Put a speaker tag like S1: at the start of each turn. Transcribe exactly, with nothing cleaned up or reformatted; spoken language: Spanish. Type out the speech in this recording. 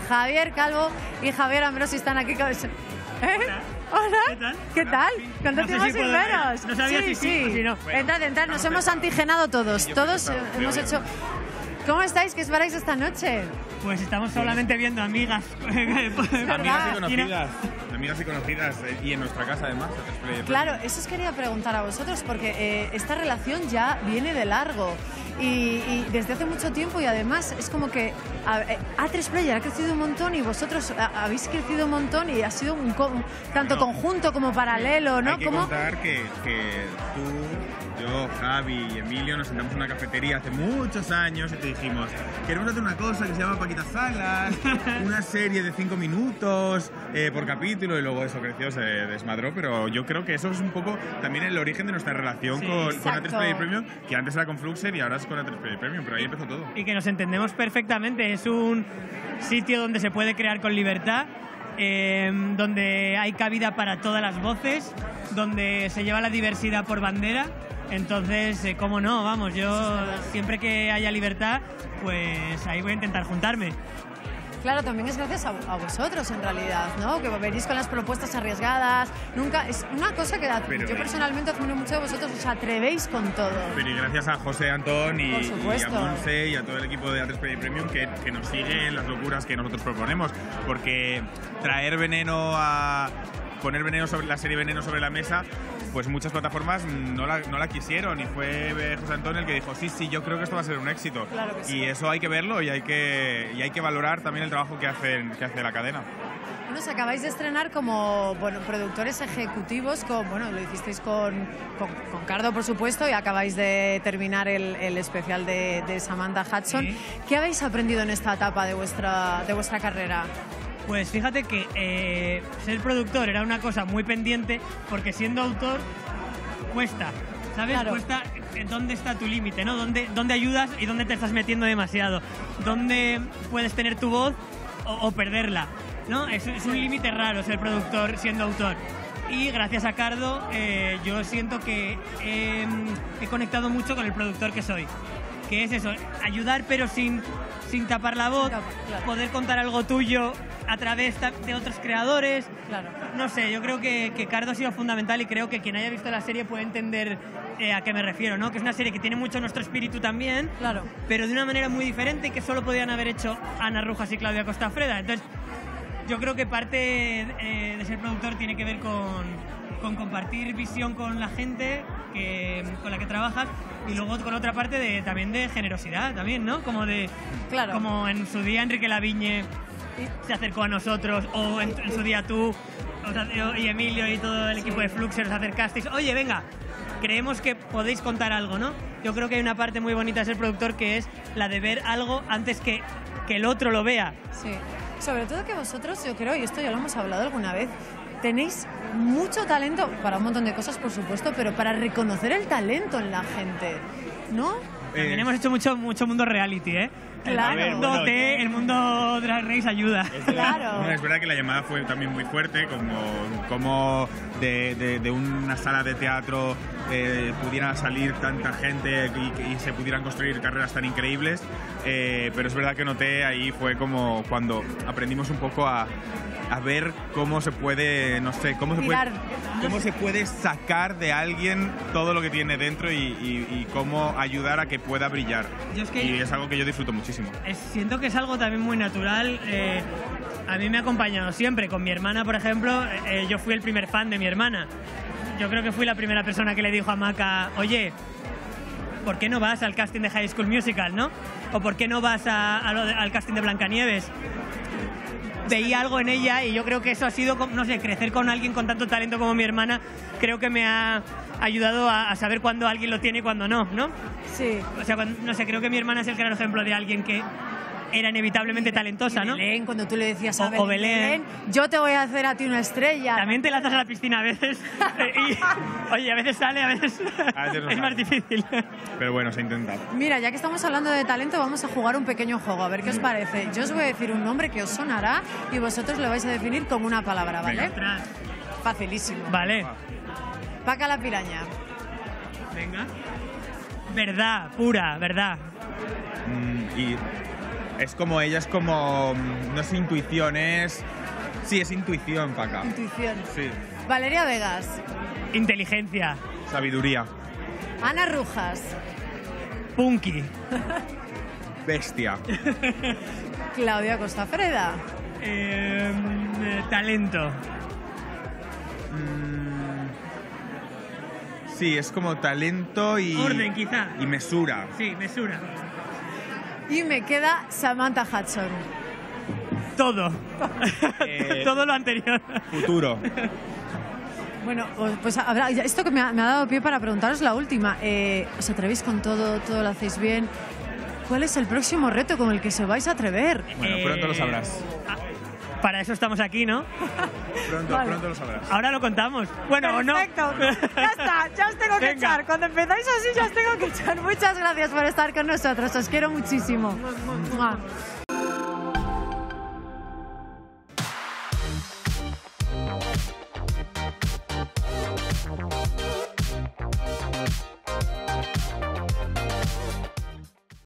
S1: Javier Calvo y Javier Ambrosi están aquí. ¿Eh? Hola.
S2: ¿Qué tal?
S1: ¿Qué tal? ¿Cuánto
S2: No sé
S1: tiempo
S2: si
S1: sin
S2: puedo
S1: veros?
S2: ver. No sabía
S1: sí,
S2: si sí o si no.
S1: Bueno, entrad, entrad. Nos hemos antigenado todos. Todos hemos hecho... ¿Cómo estáis? ¿Qué esperáis esta noche?
S2: Pues estamos solamente viendo amigas.
S3: Amigas y
S1: ¿Verdad?
S3: conocidas. Amigas y conocidas. eh, Y en nuestra casa, además.
S1: Claro, eso os quería preguntar a vosotros, porque eh, esta relación ya viene de largo. Y, y desde hace mucho tiempo, y además es como que a, eh, A tres Player ha crecido un montón y vosotros a, habéis crecido un montón y ha sido un, co- un tanto
S3: Bueno,
S1: conjunto como paralelo, ¿no?
S3: Hay que
S1: ¿Cómo?
S3: contar que, que tú, yo, Javi y Emilio nos sentamos en una cafetería hace muchos años y te dijimos, queremos hacer una cosa que se llama Paquitas Salas, una serie de cinco minutos eh, por capítulo, y luego eso creció, se desmadró, pero yo creo que eso es un poco también el origen de nuestra relación
S2: Sí,
S3: con, con A
S1: exacto.
S3: tres Player Premium, que antes era con Fluxer y ahora es con A tres Player Premium, pero ahí empezó todo.
S2: Y que nos entendemos perfectamente. Es un sitio donde se puede crear con libertad, eh, donde hay cabida para todas las voces, donde se lleva la diversidad por bandera. Entonces, eh, cómo no, vamos, yo siempre que haya libertad, pues ahí voy a intentar juntarme.
S1: Claro, también es gracias a, a vosotros en realidad, ¿no? Que venís con las propuestas arriesgadas. Nunca es una cosa que
S3: Pero,
S1: yo personalmente admiro mucho de vosotros, os atrevéis con todo.
S3: Pero y gracias a José Antón y,
S1: Por
S3: y a
S1: supuesto.
S3: Monse y a todo el equipo de A tres Player Premium que, que nos sigue en las locuras que nosotros proponemos. Porque traer veneno a... poner veneno sobre la serie Veneno sobre la mesa, pues muchas plataformas no la, no la quisieron, y fue eh, José Antón el que dijo, sí, sí, yo creo que esto va a ser un éxito.
S1: Claro que sí.
S3: Y eso hay que verlo y hay que, y hay que valorar también el trabajo que, hacen, que hace la cadena.
S1: Bueno, os acabáis de estrenar como bueno, productores ejecutivos, con, bueno, lo hicisteis con, con, con Cardo, por supuesto, y acabáis de terminar el, el especial de, de Samantha Hudson.
S2: Sí.
S1: ¿Qué habéis aprendido en esta etapa de vuestra, de vuestra carrera?
S2: Pues fíjate que eh, ser productor era una cosa muy pendiente, porque siendo autor cuesta, ¿sabes?
S1: Claro.
S2: Cuesta eh, dónde está tu límite, ¿no? ¿Dónde, dónde ayudas y dónde te estás metiendo demasiado? ¿Dónde puedes tener tu voz o, o perderla? ¿No? Es, es un límite raro ser productor siendo autor. Y gracias a Cardo eh, yo siento que eh, he conectado mucho con el productor que soy. Que es eso, ayudar pero sin, sin tapar la voz,
S1: Sin tapar, claro.
S2: poder contar algo tuyo a través ta- de otros creadores.
S1: Claro.
S2: No sé, yo creo que, que Cardo ha sido fundamental, y creo que quien haya visto la serie puede entender eh, a qué me refiero, ¿no? Que es una serie que tiene mucho nuestro espíritu también,
S1: Claro.
S2: pero de una manera muy diferente, y que solo podían haber hecho Ana Rujas y Claudia Costafreda. Entonces, yo creo que parte eh, de ser productor tiene que ver con, con compartir visión con la gente que, con la que trabajas, y luego con otra parte de, también de generosidad, también, ¿no? Como de,
S1: Claro.
S2: como en su día Enrique Lavigne se acercó a nosotros, o en, en su día tú o sea, yo y Emilio y todo el equipo de Fluxer os acercasteis, oye, venga, creemos que podéis contar algo, ¿no? Yo creo que hay una parte muy bonita de ser productor, que es la de ver algo antes que, que el otro lo vea.
S1: Sí. Sobre todo que vosotros, yo creo, y esto ya lo hemos hablado alguna vez, tenéis mucho talento para un montón de cosas, por supuesto, pero para reconocer el talento en la gente, ¿no?
S2: También
S3: Eh,
S2: hemos hecho mucho, mucho mundo reality, ¿eh?
S1: Claro.
S2: El mundo,
S3: bueno,
S2: de- el mundo Drag Race ayuda.
S3: Es verdad,
S1: Claro.
S3: no, es verdad que la llamada fue también muy fuerte, como, como de, de- de una sala de teatro eh, pudiera salir tanta gente y, y se pudieran construir carreras tan increíbles, eh, pero es verdad que noté ahí fue como cuando aprendimos un poco a, a ver cómo se puede, no sé, cómo se
S1: Tirar.
S3: puede, cómo se puede sacar de alguien todo lo que tiene dentro y, y- y cómo ayudar a que pueda brillar.
S2: Yo es que-
S3: y es algo que yo disfruto muchísimo.
S2: Es- siento que es algo también muy natural. eh, a mí me ha acompañado siempre. Con mi hermana, por ejemplo, eh, yo fui el primer fan de mi hermana. Yo creo que fui la primera persona que le dijo a Maca, oye, ¿por qué no vas al casting de High School Musical, no? ¿O por qué no vas a- a lo de- al casting de Blancanieves? Veía algo en ella, y yo creo que eso ha sido, como- no sé, crecer con alguien con tanto talento como mi hermana, creo que me ha ayudado a, a saber cuándo alguien lo tiene y cuándo no, ¿no?
S1: Sí.
S2: O sea, cuando- no sé, creo que mi hermana es el claro ejemplo de alguien que era inevitablemente talentosa, ¿no?
S1: Belén, cuando tú le decías a
S2: O-
S1: Belén,
S2: o Belén.
S1: yo te voy a hacer a ti una estrella.
S2: También te lanzas a la piscina a veces. y, oye, a veces sale, a veces,
S3: A veces no
S2: es más
S3: sale.
S2: difícil.
S3: Pero bueno, se intenta.
S1: Mira, ya que estamos hablando de talento, vamos a jugar un pequeño juego, a ver qué os parece. Yo os voy a decir un nombre que os sonará y vosotros lo vais a definir con una palabra, ¿vale?
S2: Ostras.
S1: Facilísimo.
S2: Vale,
S1: Paca la piraña.
S2: venga. Verdad, pura, verdad.
S3: Mm, y Es como ella, es como, no es intuición, es... Sí, es intuición, Paca.
S1: Intuición.
S3: Sí.
S1: Valeria Vegas.
S2: Inteligencia.
S3: Sabiduría.
S1: Ana Rujas.
S2: Punky.
S3: Bestia.
S1: Claudia Costafreda.
S2: Eh, talento.
S3: Mm, sí, es como talento y...
S2: Orden, quizá.
S3: Y mesura.
S2: Sí, mesura.
S1: Y me queda Samantha Hudson.
S2: Todo.
S3: Eh,
S2: Todo lo anterior.
S3: Futuro.
S1: Bueno, pues habrá, esto que me ha, me ha dado pie para preguntaros la última. Eh, ¿Os atrevéis con todo? ¿Todo lo hacéis bien? ¿Cuál es el próximo reto con el que se vais a atrever?
S3: Bueno, pronto lo sabrás.
S2: Ah, para eso estamos aquí, ¿no?
S3: Pronto,
S1: Vale.
S3: pronto lo sabrás.
S2: Ahora lo contamos. Bueno, o no.
S1: Perfecto. Ya está, ya os tengo que
S2: Venga.
S1: echar. Cuando empezáis así ya os tengo que echar. Muchas gracias por estar con nosotros. Os quiero muchísimo. Mua.